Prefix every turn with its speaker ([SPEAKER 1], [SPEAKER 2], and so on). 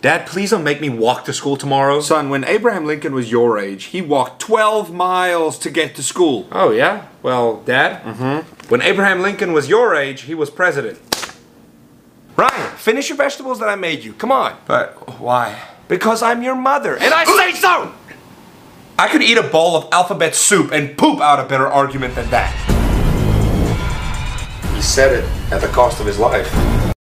[SPEAKER 1] Dad, please don't make me walk to school tomorrow.
[SPEAKER 2] Son, when Abraham Lincoln was your age, he walked 12 miles to get to school.
[SPEAKER 1] Oh, yeah? Well, Dad? When Abraham Lincoln was your age, he was president.
[SPEAKER 3] Ryan, finish your vegetables that I made you. Come on.
[SPEAKER 2] But why?
[SPEAKER 3] Because I'm your mother, and I say so!
[SPEAKER 1] I could eat a bowl of alphabet soup and poop out a better argument than that.
[SPEAKER 3] He said it at the cost of his life.